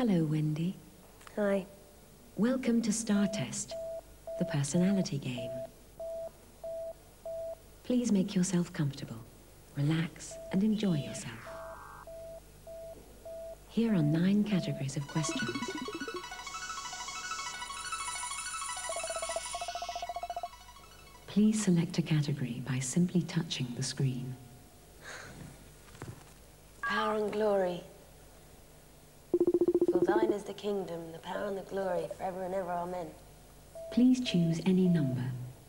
Hello, Wendy. Hi. Welcome to Star Test, the personality game. Please make yourself comfortable, relax, and enjoy yourself. Here are 9 categories of questions. Please select a category by simply touching the screen. Power and glory. For thine is the kingdom, the power and the glory, forever and ever, amen. Please choose any number.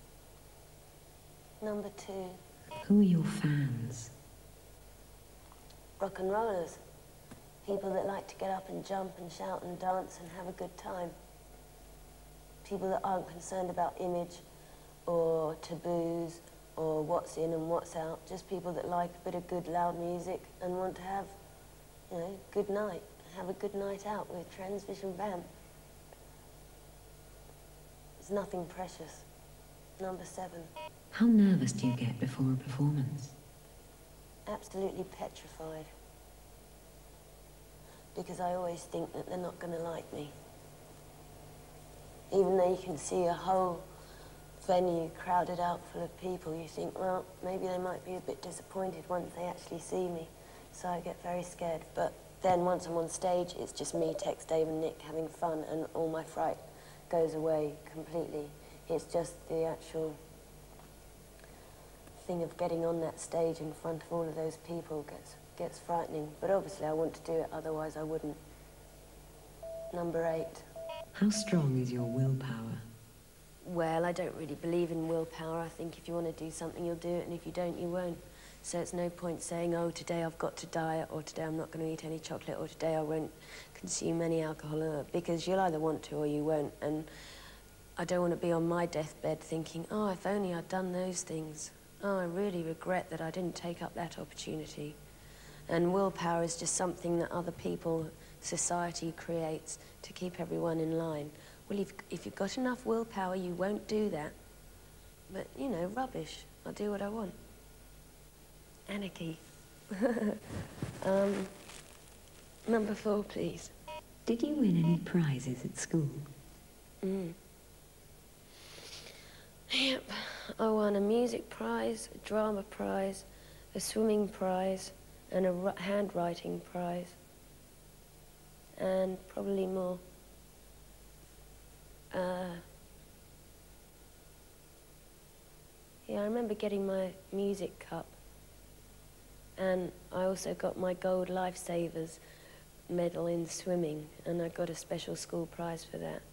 Number 2. Who are your fans? Rock and rollers. People that like to get up and jump and shout and dance and have a good time. People that aren't concerned about image or taboos or what's in and what's out. Just people that like a bit of good loud music and want to have, you know, good night. Have a good night out with Transvision Vamp. There's nothing precious. Number 7. How nervous do you get before a performance? Absolutely petrified. Because I always think that they're not going to like me. Even though you can see a whole venue crowded out full of people, you think, well, maybe they might be a bit disappointed once they actually see me. So I get very scared. But then once I'm on stage, it's just me, Tex, Dave and Nick having fun, and all my fright goes away completely. It's just the actual thing of getting on that stage in front of all of those people gets frightening. But obviously I want to do it, otherwise I wouldn't. Number 8. How strong is your willpower? Well, I don't really believe in willpower. I think if you want to do something, you'll do it, and if you don't, you won't. So it's no point saying, oh, today I've got to diet, or today I'm not going to eat any chocolate, or today I won't consume any alcohol, because you'll either want to or you won't. And I don't want to be on my deathbed thinking, oh, if only I'd done those things. Oh, I really regret that I didn't take up that opportunity. And willpower is just something that other people, society creates to keep everyone in line. Well, if you've got enough willpower, you won't do that. But, you know, rubbish. I'll do what I want. Anarchy. Number 4, please. Did you win any prizes at school? Yep. I won a music prize, a drama prize, a swimming prize, and a handwriting prize. And probably more. Yeah, I remember getting my music cup. And I also got my gold lifesavers medal in swimming, and I got a special school prize for that.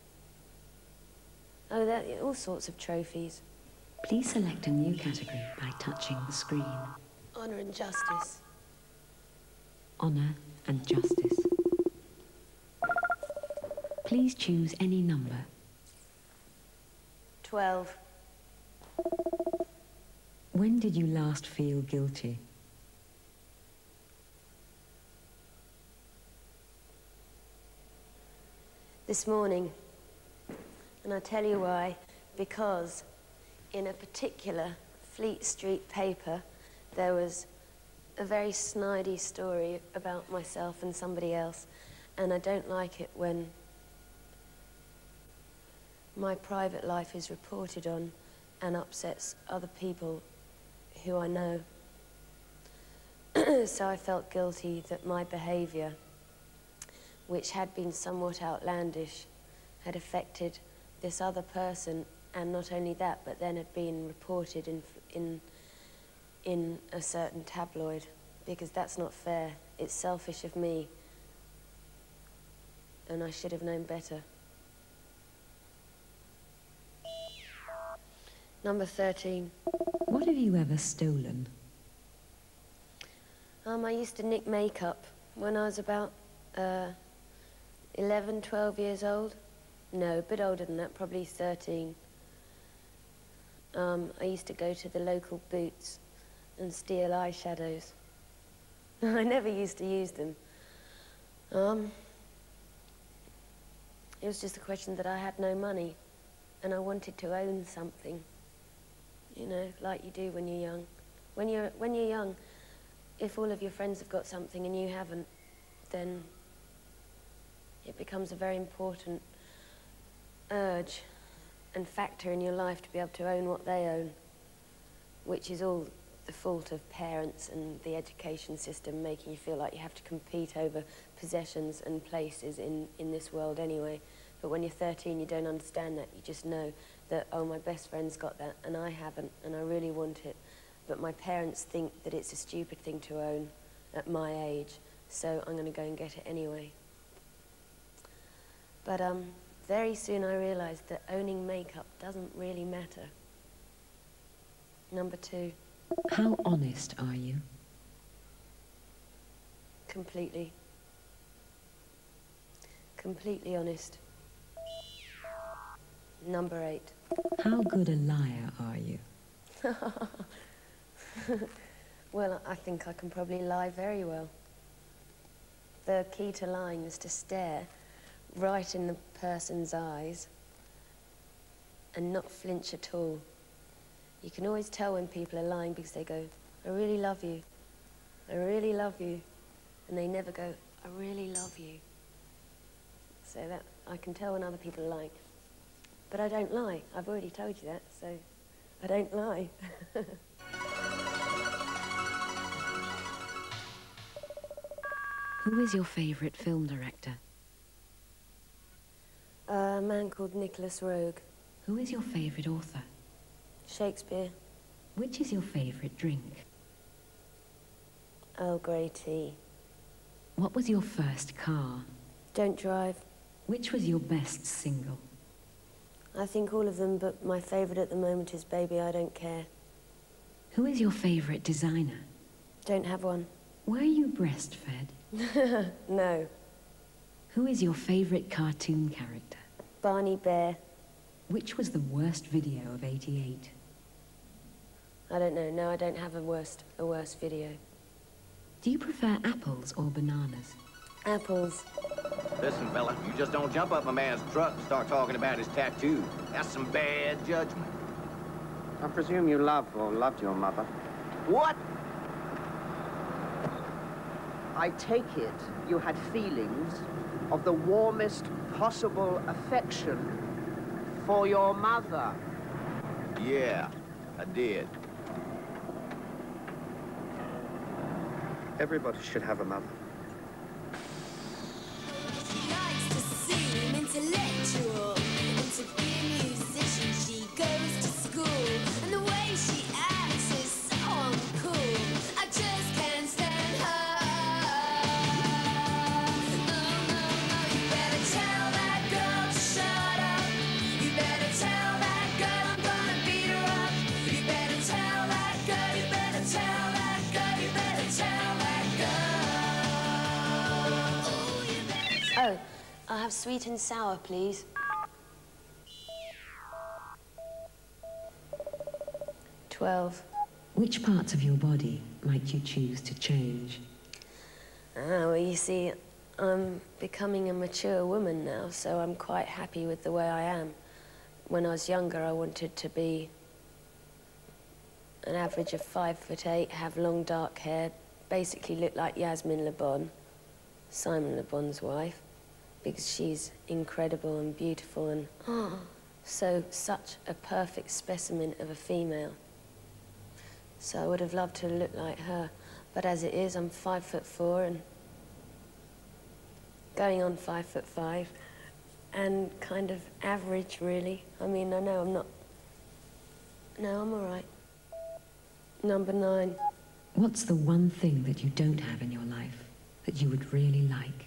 Oh, all sorts of trophies. Please select a new category by touching the screen. Honor and justice. Honor and justice. Please choose any number. 12. When did you last feel guilty? This morning. And I tell you why. Because in a particular Fleet Street paper, there was a very snidey story about myself and somebody else, and I don't like it when my private life is reported on and upsets other people who I know. So I felt guilty that my behaviour, which had been somewhat outlandish, had affected this other person, and not only that, but then had been reported in a certain tabloid, because that's not fair. It's selfish of me, and I should have known better. Number 13. What have you ever stolen? I used to nick makeup when I was about 11, 12 years old. No, a bit older than that, probably 13. I used to go to the local Boots and steal eyeshadows. I never used to use them. It was just a question that I had no money, and I wanted to own something. You know, like you do when you're young. When you're young, if all of your friends have got something and you haven't, then it becomes a very important urge and factor in your life to be able to own what they own, which is all the fault of parents and the education system making you feel like you have to compete over possessions and places in this world anyway. But when you're 13, you don't understand that. You just know that, oh, my best friend's got that and I haven't, and I really want it. But my parents think that it's a stupid thing to own at my age, so I'm going to go and get it anyway. But very soon I realized that owning makeup doesn't really matter. Number 2. How honest are you? Completely. Completely honest. Number 8. How good a liar are you? Well, I think I can probably lie very well. The key to lying is to stare right in the person's eyes and not flinch at all. You can always tell when people are lying because they go, I really love you. I really love you. And they never go, I really love you. So that I can tell when other people are lying. But I don't lie. I've already told you that, so I don't lie. Who is your favourite film director? A man called Nicholas Roeg. Who is your favourite author? Shakespeare. Which is your favourite drink? Earl Grey tea. What was your first car? Don't drive. Which was your best single? I think all of them, but my favourite at the moment is Baby I Don't Care. Who is your favourite designer? Don't have one. Were you breastfed? No. Who is your favourite cartoon character? Barney Bear. Which was the worst video of '88? I don't know. No, I don't have a worst video. Do you prefer apples or bananas? Apples. Listen, fella, you just don't jump up a man's truck and start talking about his tattoo. That's some bad judgment. I presume you love or loved your mother. What? I take it you had feelings of the warmest possible affection for your mother. Yeah, I did. Everybody should have a mother. She likes to seem intellectual, and to be a musician she goes to school, and the way she acts is so uncool. I just can't stand her. Oh no, no, you better tell that girl to shut up. You better tell that girl I'm gonna beat her up. You better tell that girl, you better tell that girl, you better tell that girl. Oh, you better. Oh, I'll have sweet and sour, please. $12. Which parts of your body might you choose to change? Well, you see, I'm becoming a mature woman now, so I'm quite happy with the way I am. When I was younger, I wanted to be an average of 5'8", have long dark hair, basically look like Yasmin Le Bon, Simon Le Bon's wife, because she's incredible and beautiful and such a perfect specimen of a female. So I would have loved to look like her, but as it is, I'm 5'4" and going on 5'5", and kind of average, really. I mean, I know I'm not. No, I'm all right. Number 9. What's the one thing that you don't have in your life that you would really like?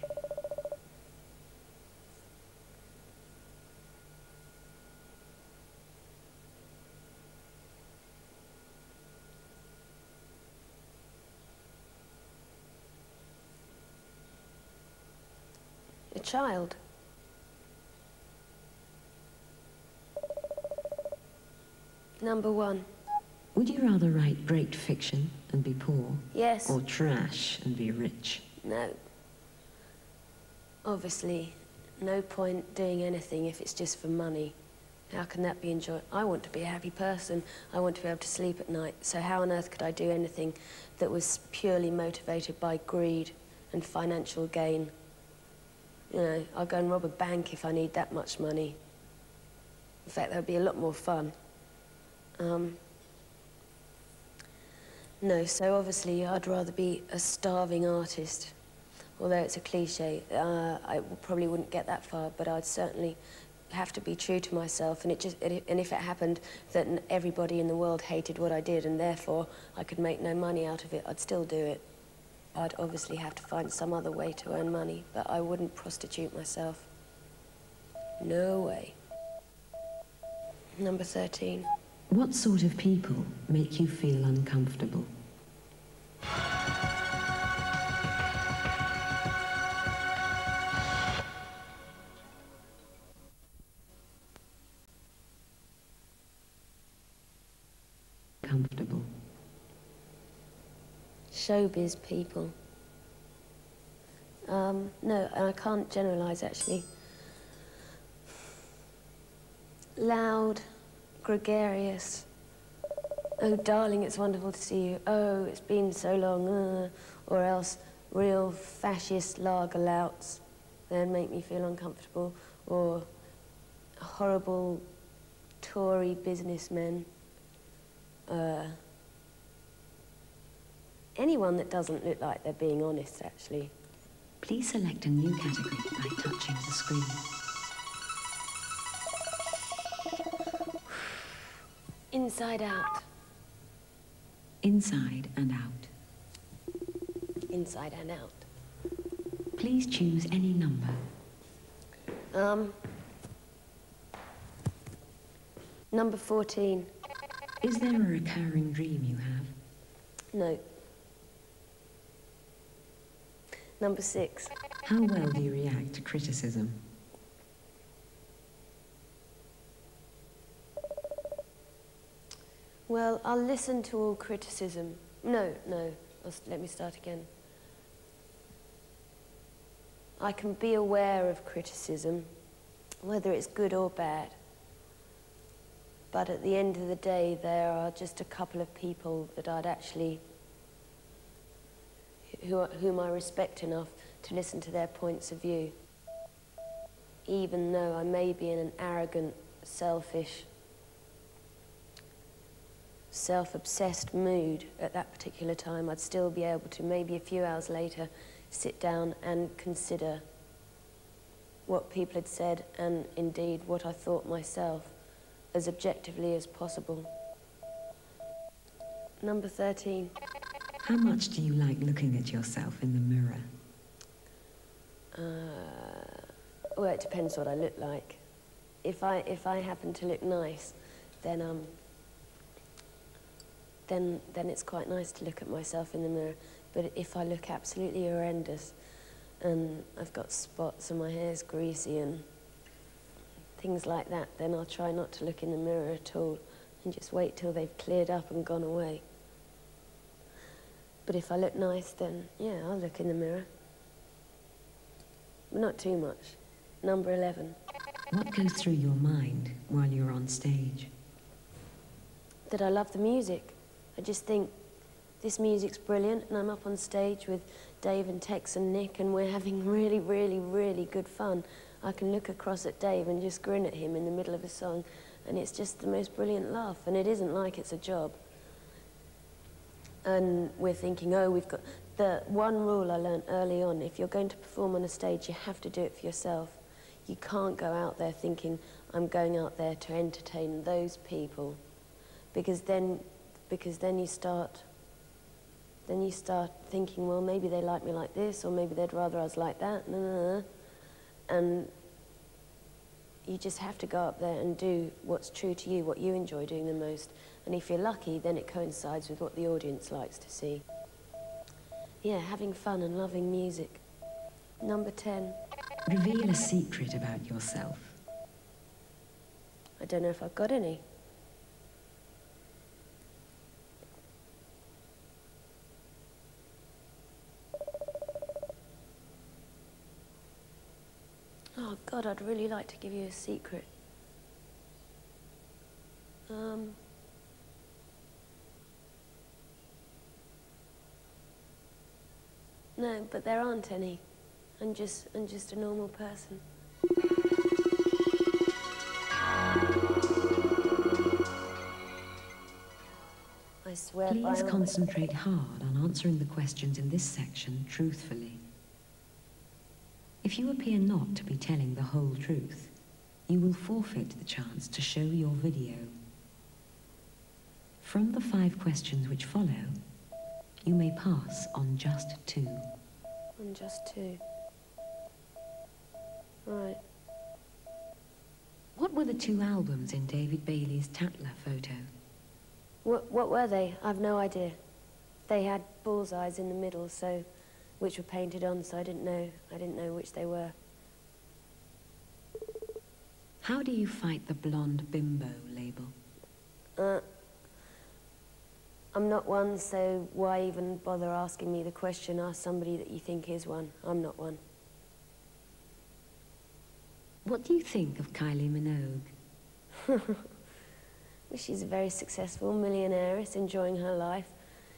A child. Number 1. Would you rather write great fiction and be poor? Yes. Or trash and be rich? No. Obviously, no point doing anything if it's just for money. How can that be enjoyed? I want to be a happy person. I want to be able to sleep at night. So how on earth could I do anything that was purely motivated by greed and financial gain? You know, I'll go and rob a bank if I need that much money. In fact, that would be a lot more fun. No, so obviously I'd rather be a starving artist. Although it's a cliche, I probably wouldn't get that far, but I'd certainly have to be true to myself. And and if it happened that everybody in the world hated what I did and therefore I could make no money out of it, I'd still do it. I'd obviously have to find some other way to earn money, but I wouldn't prostitute myself. No way. Number 13. What sort of people make you feel uncomfortable? Comfortable. Showbiz people. No, I can't generalise actually. Loud, gregarious. Oh, darling, it's wonderful to see you. Oh, it's been so long. Or else real fascist lager louts. They'd make me feel uncomfortable. Or horrible Tory businessmen. Anyone that doesn't look like they're being honest, actually. Please select a new category by touching the screen. Inside out. Inside and out. Inside and out. Please choose any number. Number 14. Is there a recurring dream you have? No. Number 6. How well do you react to criticism? Well, I'll listen to all criticism. No. Let me start again. I can be aware of criticism, whether it's good or bad. But at the end of the day, there are just a couple of people that I'd actually, whom I respect enough to listen to their points of view. Even though I may be in an arrogant, selfish, self-obsessed mood at that particular time, I'd still be able to, maybe a few hours later, sit down and consider what people had said and indeed what I thought myself as objectively as possible. Number 13. How much do you like looking at yourself in the mirror? Well, it depends what I look like. If I happen to look nice, then it's quite nice to look at myself in the mirror. But if I look absolutely horrendous and I've got spots and my hair's greasy and things like that, then I'll try not to look in the mirror at all and just wait till they've cleared up and gone away. But if I look nice, then yeah, I'll look in the mirror. But not too much. Number 11. What goes through your mind while you're on stage? That I love the music. I just think this music's brilliant and I'm up on stage with Dave and Tex and Nick and we're having really, really, really good fun. I can look across at Dave and just grin at him in the middle of a song and it's just the most brilliant laugh and it isn't like it's a job. And we're thinking, oh, we've got... The one rule I learned early on, if you're going to perform on a stage, you have to do it for yourself. You can't go out there thinking, I'm going out there to entertain those people. Because then you start thinking, well, maybe they like me like this, or maybe they'd rather I was like that. No. And you just have to go up there and do what's true to you, what you enjoy doing the most. And if you're lucky, then it coincides with what the audience likes to see. Yeah, having fun and loving music. Number 10. Reveal a secret about yourself. I don't know if I've got any. Oh, God, I'd really like to give you a secret. No, but there aren't any. and just a normal person. I swear by Please all- concentrate hard on answering the questions in this section truthfully. If you appear not to be telling the whole truth, you will forfeit the chance to show your video. From the 5 questions which follow, you may pass on just 2. On just 2. Right. What were the 2 albums in David Bailey's Tatler photo? What were they? I've no idea. They had bullseyes in the middle, which were painted on, so I didn't know which they were. How do you fight the blonde bimbo label? I'm not one, so why even bother asking me the question? Ask somebody that you think is one. I'm not one. What do you think of Kylie Minogue? Well, she's a very successful millionairess enjoying her life.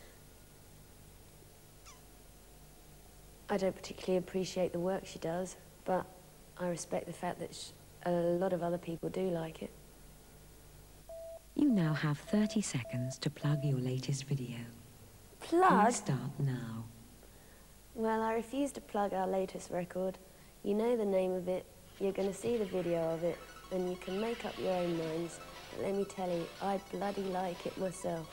I don't particularly appreciate the work she does, but I respect the fact that a lot of other people do like it. You now have 30 seconds to plug your latest video. Plug? Please start now. Well, I refuse to plug our latest record. You know the name of it, you're going to see the video of it, and you can make up your own minds. But let me tell you, I bloody like it myself.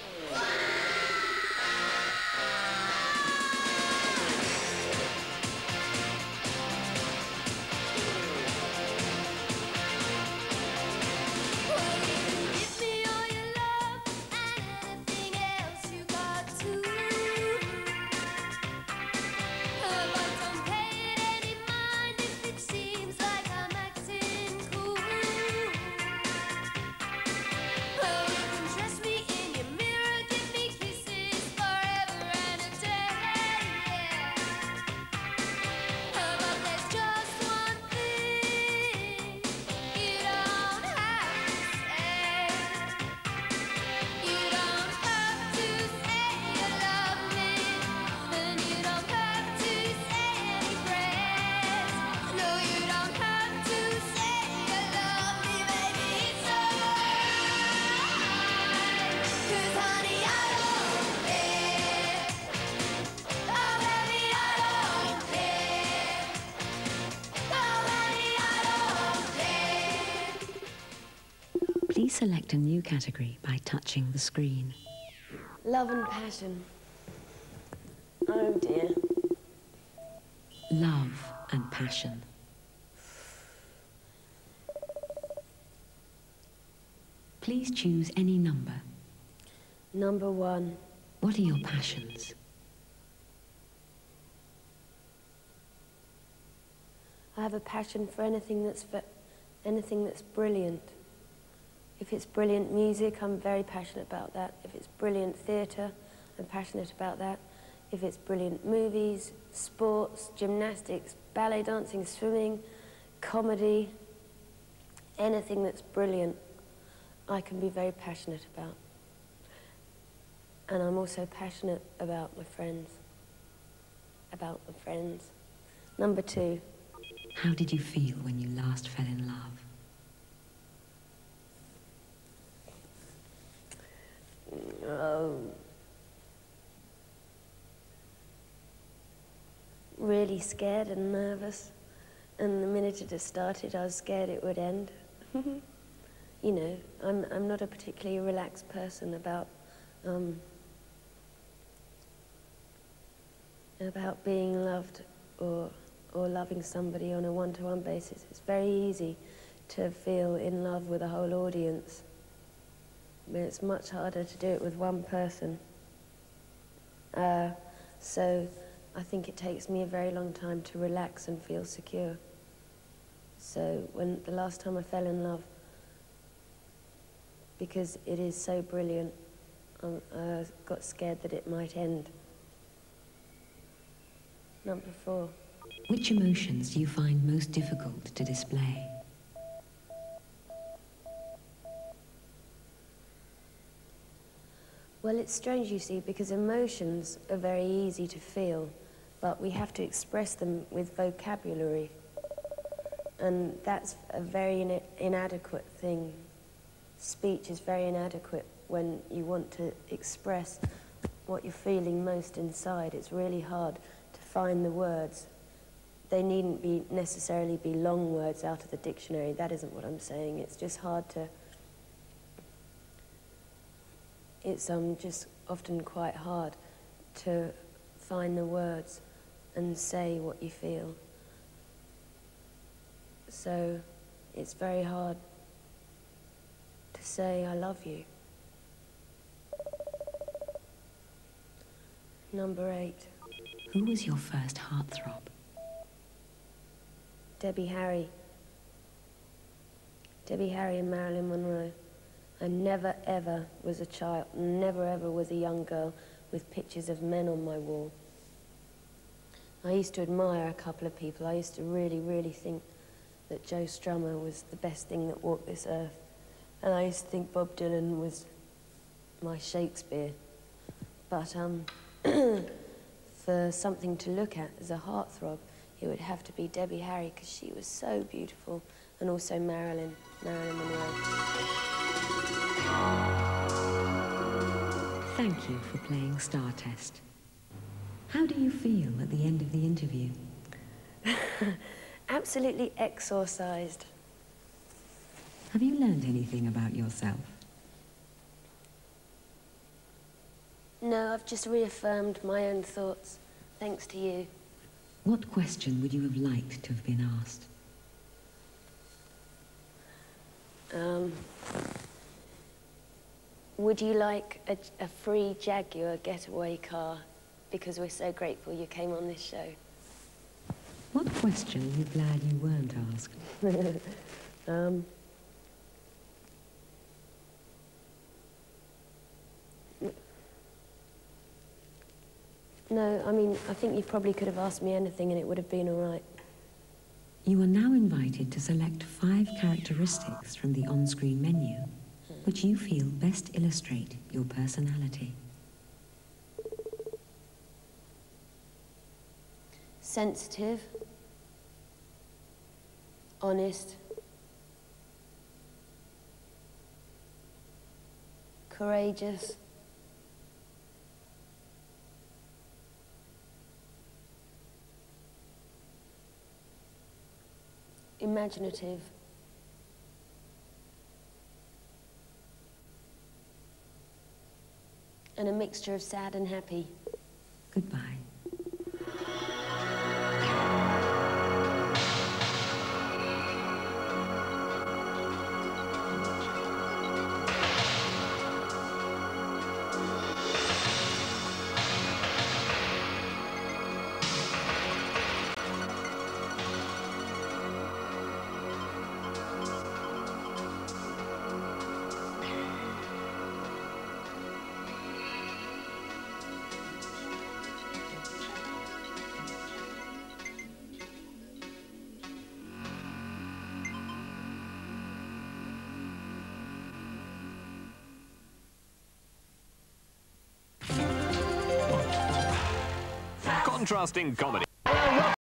Please select a new category by touching the screen. Love and passion. Oh dear. Love and passion. Please choose any number. Number 1. What are your passions? I have a passion for anything that's brilliant. If it's brilliant music, I'm very passionate about that. If it's brilliant theatre, I'm passionate about that. If it's brilliant movies, sports, gymnastics, ballet dancing, swimming, comedy, anything that's brilliant, I can be very passionate about. And I'm also passionate about my friends. Number 2. How did you feel when you last fell in love? Oh, really scared and nervous. And the minute it had started, I was scared it would end. You know, I'm not a particularly relaxed person about being loved or loving somebody on a one-to-one basis. It's very easy to feel in love with a whole audience. But it's much harder to do it with one person. So I think it takes me a very long time to relax and feel secure. So when the last time I fell in love, because it is so brilliant, I got scared that it might end. Number 4. Which emotions do you find most difficult to display? Well, it's strange, you see, because emotions are very easy to feel, but we have to express them with vocabulary. And that's a very inadequate thing. Speech is very inadequate when you want to express what you're feeling most inside. It's really hard to find the words. They needn't necessarily be long words out of the dictionary. That isn't what I'm saying. It's just hard to... It's just often quite hard to find the words and say what you feel. So it's very hard to say I love you. Number 8. Who was your first heartthrob? Debbie Harry. Debbie Harry and Marilyn Monroe. I never ever was a child, never ever was a young girl with pictures of men on my wall. I used to admire a couple of people. I used to really, really think that Joe Strummer was the best thing that walked this earth. And I used to think Bob Dylan was my Shakespeare. But for something to look at as a heartthrob, it would have to be Debbie Harry, because she was so beautiful, and also Marilyn Monroe. Thank you for playing Star Test. How do you feel at the end of the interview? Absolutely exorcised. Have you learned anything about yourself? No, I've just reaffirmed my own thoughts, thanks to you. What question would you have liked to have been asked? Would you like a free Jaguar getaway car? Because we're so grateful you came on this show. What question are you glad you weren't asked? No, I mean, I think you probably could have asked me anything and it would have been all right. You are now invited to select 5 characteristics from the on-screen menu, which you feel best illustrate your personality. Sensitive, honest, courageous, imaginative, and a mixture of sad and happy. Goodbye. Contrasting comedy.